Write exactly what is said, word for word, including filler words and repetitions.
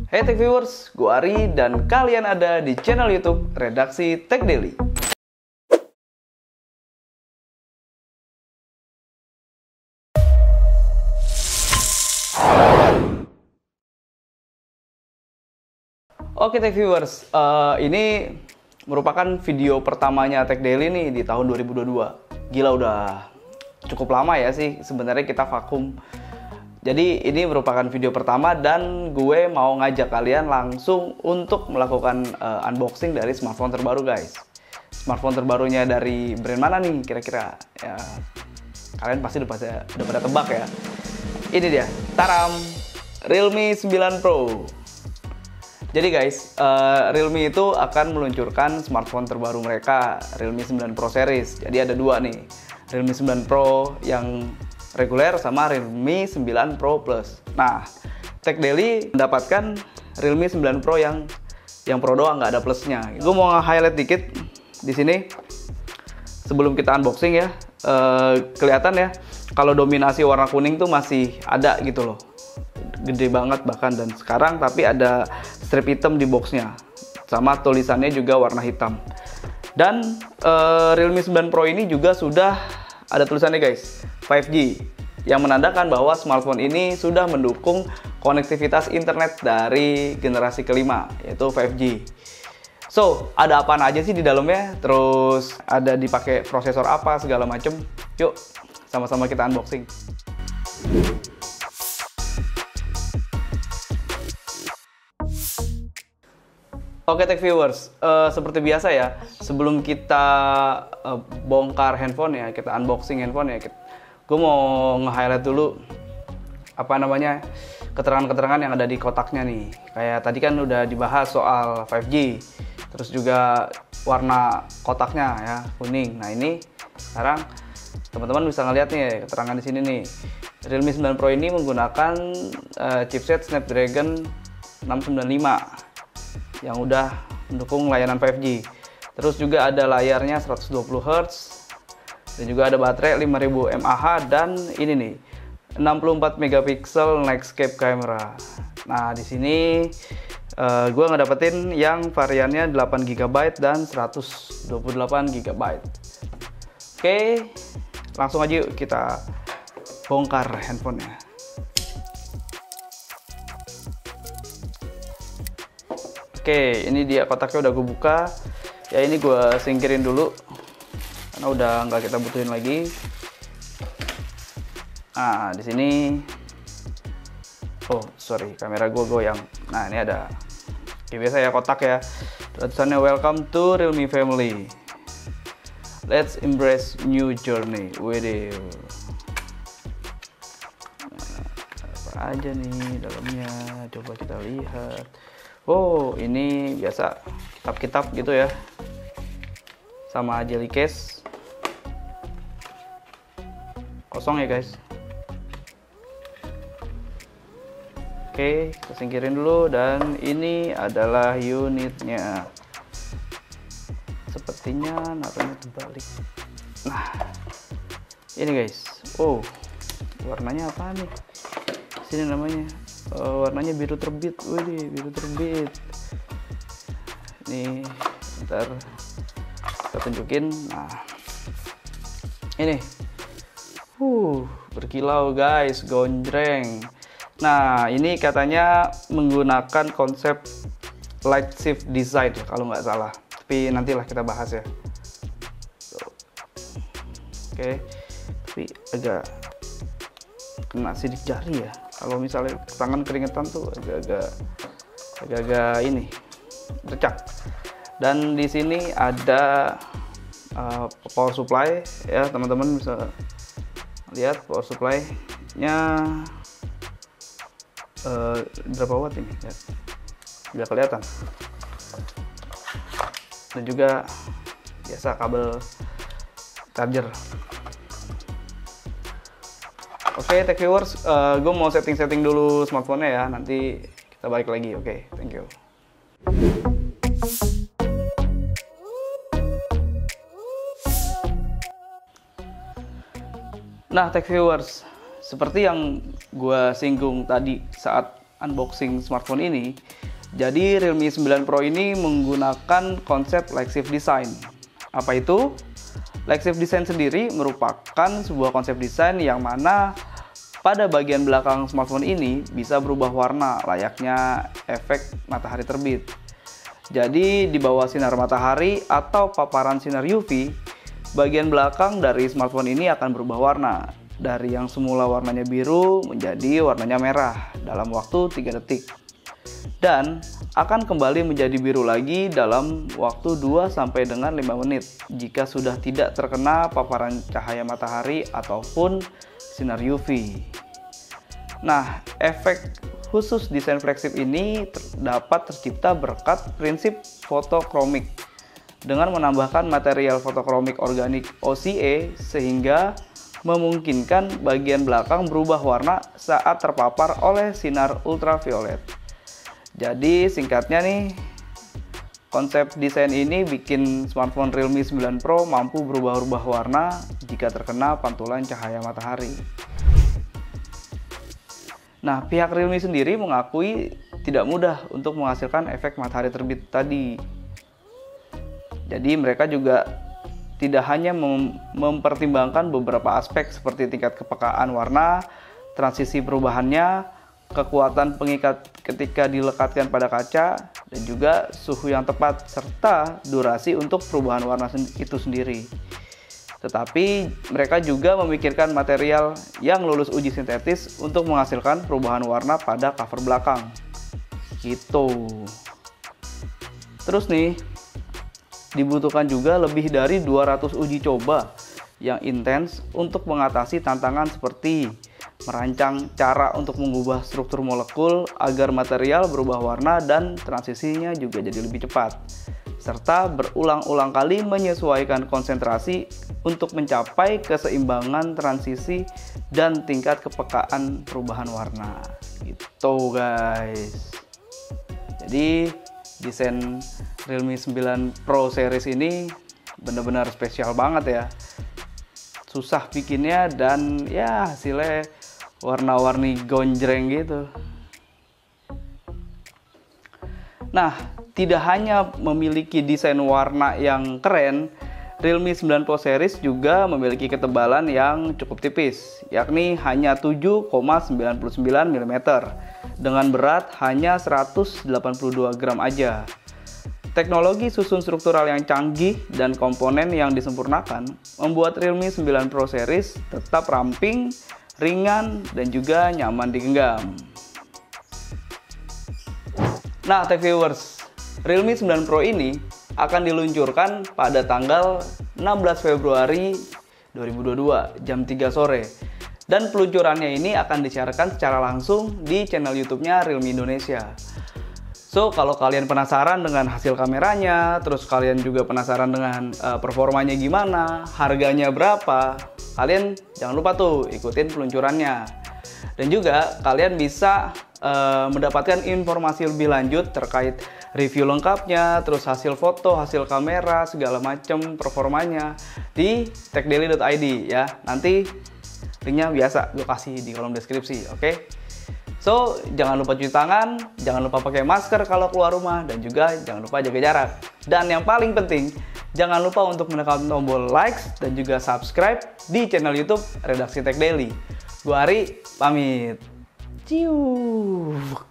Hey Tech Viewers, gue Ari dan kalian ada di channel YouTube Redaksi Tech Daily. Oke Tech Viewers, uh, ini merupakan video pertamanya Tech Daily nih di tahun dua ribu dua puluh dua. Gila, udah cukup lama ya sih sebenarnya kita vakum. Jadi ini merupakan video pertama dan gue mau ngajak kalian langsung untuk melakukan uh, unboxing dari smartphone terbaru guys. Smartphone terbarunya dari brand mana nih kira-kira? Ya, kalian pasti udah pada, udah pada tebak ya. Ini dia, taram, Realme sembilan Pro. Jadi guys, uh, Realme itu akan meluncurkan smartphone terbaru mereka, Realme sembilan Pro series. Jadi ada dua nih, Realme sembilan Pro yang reguler sama Realme sembilan Pro Plus. Nah, Tech Daily mendapatkan Realme sembilan Pro yang yang Pro doang, nggak ada plusnya. Gue mau nge-highlight dikit di sini sebelum kita unboxing ya. Uh, kelihatan ya, kalau dominasi warna kuning tuh masih ada gitu loh, gede banget bahkan, dan sekarang tapi ada strip hitam di boxnya, sama tulisannya juga warna hitam. Dan uh, Realme sembilan Pro ini juga sudah ada tulisannya guys, lima G, yang menandakan bahwa smartphone ini sudah mendukung konektivitas internet dari generasi kelima, yaitu lima G. So, ada apaan aja sih di dalamnya? Terus ada dipakai prosesor apa segala macem? Yuk, sama-sama kita unboxing. Oke Tech Viewers, uh, seperti biasa ya, sebelum kita uh, bongkar handphone ya, kita unboxing handphone ya, gue mau nge-highlight dulu apa namanya keterangan-keterangan yang ada di kotaknya nih. Kayak tadi kan udah dibahas soal lima G, terus juga warna kotaknya ya kuning. Nah ini sekarang teman-teman bisa ngeliat nih keterangan di sini nih. Realme sembilan Pro ini menggunakan uh, chipset Snapdragon enam sembilan lima yang udah mendukung layanan lima G. Terus juga ada layarnya seratus dua puluh hertz dan juga ada baterai lima ribu mAh dan ini nih enam puluh empat megapiksel Nextcap camera. Nah, di sini uh, gue ngedapetin yang variannya delapan giga byte dan seratus dua puluh delapan giga byte. Oke, langsung aja yuk kita bongkar handphonenya. Oke, ini dia kotaknya udah gue buka. Ya ini gue singkirin dulu karena udah nggak kita butuhin lagi. Nah di sini, oh sorry kamera gue goyang. Nah ini ada, kayak biasa ya kotak ya. Tulisannya Welcome to Realme Family. Let's embrace new journey. Widih. Nah, apa aja nih dalamnya? Coba kita lihat. Oh, ini biasa kitab-kitab gitu ya, sama jelly case. Kosong ya guys. Oke, kita singkirin dulu, dan ini adalah unitnya. Sepertinya naruhnya terbalik. Nah, ini guys. Oh, warnanya apa nih? Sini namanya. Uh, warnanya biru terbit. Wih, biru terbit. Nih, ntar kita tunjukin. Nah, ini, uh, berkilau guys, gonjreng. Nah, ini katanya menggunakan konsep light shift design ya, kalau nggak salah. Tapi nantilah kita bahas ya. Oke, tapi agak kena sidik jari ya. Kalau misalnya tangan keringetan tuh agak-agak agak-agak ini bercak. Dan di sini ada uh, power supply ya, teman-teman bisa lihat power supply-nya uh, berapa watt ini ya. Tidak kelihatan. Dan juga biasa kabel charger. Oke okay, Tech Viewers, uh, gue mau setting-setting dulu smartphone-nya ya, nanti kita balik lagi. Oke, okay, thank you. Nah Tech Viewers, seperti yang gue singgung tadi saat unboxing smartphone ini. Jadi Realme sembilan Pro ini menggunakan konsep Like Shift Design. Apa itu? Like Shift Design sendiri merupakan sebuah konsep desain yang mana pada bagian belakang smartphone ini bisa berubah warna layaknya efek matahari terbit. Jadi di bawah sinar matahari atau paparan sinar U V, bagian belakang dari smartphone ini akan berubah warna. Dari yang semula warnanya biru menjadi warnanya merah dalam waktu tiga detik. Dan akan kembali menjadi biru lagi dalam waktu dua sampai dengan lima menit jika sudah tidak terkena paparan cahaya matahari ataupun sinar U V. Nah, efek khusus desain flagship ini ter dapat tercipta berkat prinsip fotokromik dengan menambahkan material fotokromik organik O C A sehingga memungkinkan bagian belakang berubah warna saat terpapar oleh sinar ultraviolet. Jadi singkatnya nih, konsep desain ini bikin smartphone Realme sembilan Pro mampu berubah-ubah warna jika terkena pantulan cahaya matahari. Nah, pihak Realme sendiri mengakui tidak mudah untuk menghasilkan efek matahari terbit tadi. Jadi mereka juga tidak hanya mem mempertimbangkan beberapa aspek seperti tingkat kepekaan warna, transisi perubahannya, kekuatan pengikat ketika dilekatkan pada kaca, dan juga suhu yang tepat, serta durasi untuk perubahan warna sen itu sendiri. Tetapi mereka juga memikirkan material yang lulus uji sintetis untuk menghasilkan perubahan warna pada cover belakang. Gitu. Terus nih, dibutuhkan juga lebih dari dua ratus uji coba yang intens untuk mengatasi tantangan seperti merancang cara untuk mengubah struktur molekul agar material berubah warna dan transisinya juga jadi lebih cepat, serta berulang-ulang kali menyesuaikan konsentrasi untuk mencapai keseimbangan transisi dan tingkat kepekaan perubahan warna. Gitu guys. Jadi desain Realme sembilan Pro series ini benar-benar spesial banget ya. Susah bikinnya dan ya hasilnya warna-warni gonjreng gitu. Nah, tidak hanya memiliki desain warna yang keren, Realme sembilan Pro series juga memiliki ketebalan yang cukup tipis, yakni hanya tujuh koma sembilan sembilan milimeter dengan berat hanya seratus delapan puluh dua gram aja. Teknologi susun struktural yang canggih dan komponen yang disempurnakan membuat Realme sembilan Pro series tetap ramping, ringan, dan juga nyaman digenggam. Nah, tech viewers, Realme sembilan Pro ini akan diluncurkan pada tanggal enam belas Februari dua ribu dua puluh dua jam tiga sore. Dan peluncurannya ini akan disiarkan secara langsung di channel YouTube-nya Realme Indonesia. So, kalau kalian penasaran dengan hasil kameranya, terus kalian juga penasaran dengan uh, performanya gimana, harganya berapa, kalian jangan lupa tuh ikutin peluncurannya. Dan juga kalian bisa uh, mendapatkan informasi lebih lanjut terkait review lengkapnya, terus hasil foto, hasil kamera, segala macam performanya di techdaily dot i d ya. Nanti linknya biasa gue kasih di kolom deskripsi, oke? Okay? So, jangan lupa cuci tangan, jangan lupa pakai masker kalau keluar rumah, dan juga jangan lupa jaga jarak. Dan yang paling penting, jangan lupa untuk menekan tombol likes dan juga subscribe di channel YouTube Redaksi Tech Daily. Gua Ari, pamit. Ciu.